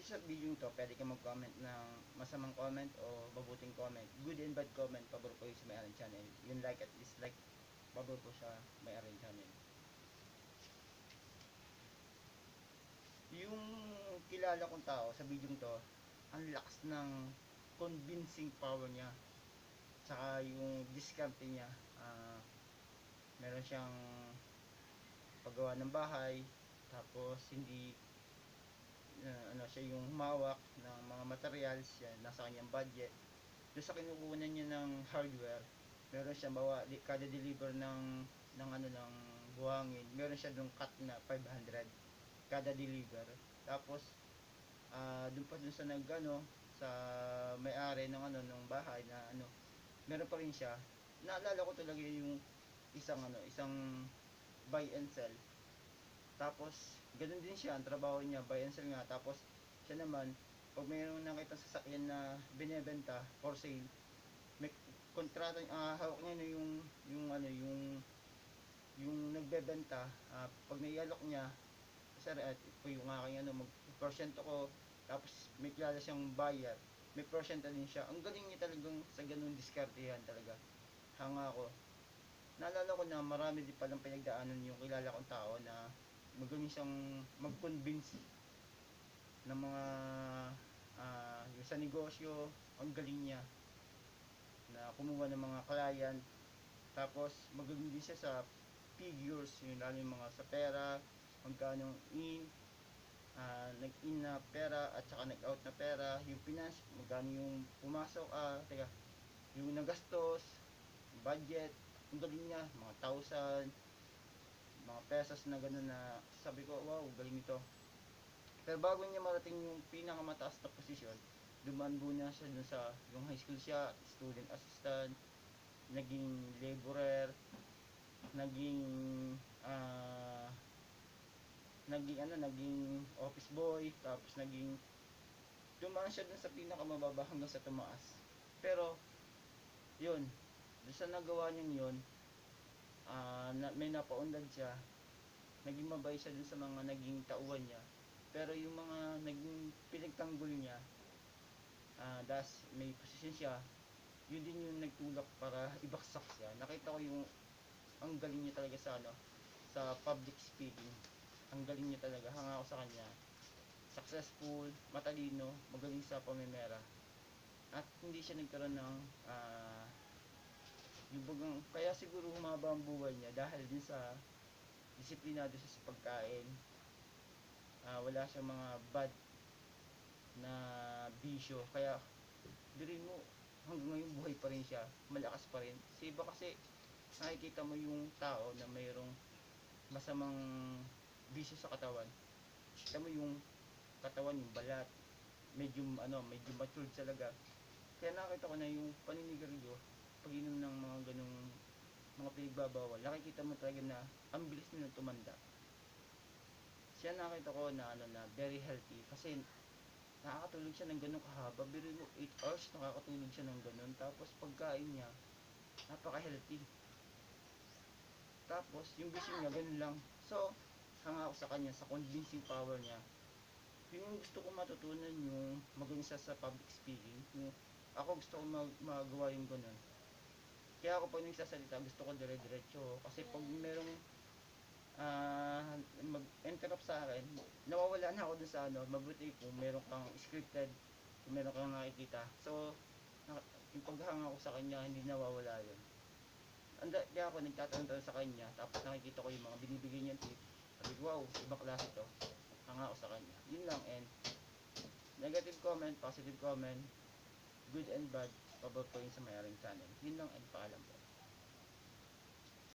sa video to, pwede ka mag-comment ng masamang comment o mabuting comment. Good and bad comment, pabor ko yung sa may-ari channel. Yung like at dislike, pabor ko sa may-ari channel. Yung kilala kong tao sa video to, ang lakas ng convincing power niya. Tsaka yung diskarte niya, meron siyang paggawa ng bahay, tapos hindi siya yung humawak ng mga materials, yan, nasa kanyang budget. Doon sa kinukunan niya ng hardware, meron siya kada deliver ng buhangin, meron siya doon cut na 500 kada deliver. Tapos doon pa doon sa sa may-ari ng ng bahay na meron pa rin siya. Naalala ko talaga yung isang buy and sell. Tapos ganoon din siya, ang trabaho niya buy and sell nga. Tapos siya naman, pag mayroong nakita sasakyan na binebenta for sale, may kontrata, hawak niya na yung nagbebenta. Pag naialok niya, sir, ito yung aking mag-porsyento ko, tapos may kilala siyang buyer, may porsyento din siya. Ang galing niya talagang sa ganung diskartehan talaga. Hanga ko. Naalala ko na marami din palang pinagdaanan yung kilala kong tao na magaling siyang mag-convince ng mga yung sa negosyo. Ang galing niya na kumuha ng mga client. Tapos magaling din siya sa figures, yung lalo yung mga sa pera, magkano in, nag-in na pera at saka nag-out na pera, yung finance, magkano yung pumasok, yung nagastos, budget. Ang galing niya, mga 1,000, mga pesos na gano'n, na sabi ko, wow, galing ito. Pero bago niya marating yung pinakamataas na posisyon, dumaan muna siya dun sa yung high school siya, student assistant, naging laborer, naging office boy, tapos dumaan siya dun sa pinakamababa hanggang sa tumaas. Pero yun, dun sa nagawa niya yun, may napaunlad siya, naging mabay siya dun sa mga naging tauhan niya. Pero yung mga naging pinagtanggol niya, das may posisyon siya, yun din yung nagtulak para ibaksak siya. Nakita ko yung ang galing niya talaga sa public speaking. Ang galing niya talaga, hanga ako sa kanya. Successful, matalino, magaling sa pamimera. At hindi siya nagkaroon ng kaya siguro humaba ang buhay niya dahil din sa disiplinado siya sa pagkain. Wala siyang mga bad na bisyo. Kaya dirin mo, hanggang ngayon buhay pa rin siya, malakas pa rin. Sa iba kasi nakikita mo yung tao na mayroong masamang bisyo sa katawan. Kita mo yung katawan, yung balat, medyo matured talaga. Kaya nakita ko na yung paninigarilyo, pag-inom ng mga ganong mga pinagbabawal, nakikita mo talaga na ang bilis nila tumanda. Siya nakita ko na very healthy kasi nakakatulog siya ng ganun kahaba. Pero 8 hours nakakatulog siya ng ganun. Tapos pagkain niya, napaka-healthy. Tapos yung vision niya, ganun lang. So, hanga ako sa kanya, sa convincing power niya. Yun yung gusto ko matutunan, yung magaling sa public speaking. Yung ako gusto ko magawa yung ganun. Kaya ako pag nagsasalita, gusto ko dire-diretso. Kasi pag merong mag-interrupt sa akin, nawawala na ako dun sa mabuti kung meron kang scripted, kung meron kang nakikita. So, yung paghanga ko sa kanya, hindi nawawala yun. Kaya ako nagtatanong sa kanya, tapos nakikita ko yung mga binibigay niyang tip. Sabi ko, wow, ibang klase to. Hanga ko sa kanya. Yun lang, and negative comment, positive comment, good and bad, pabor ko yun sa may-aring channel. Yun lang, and paalam po.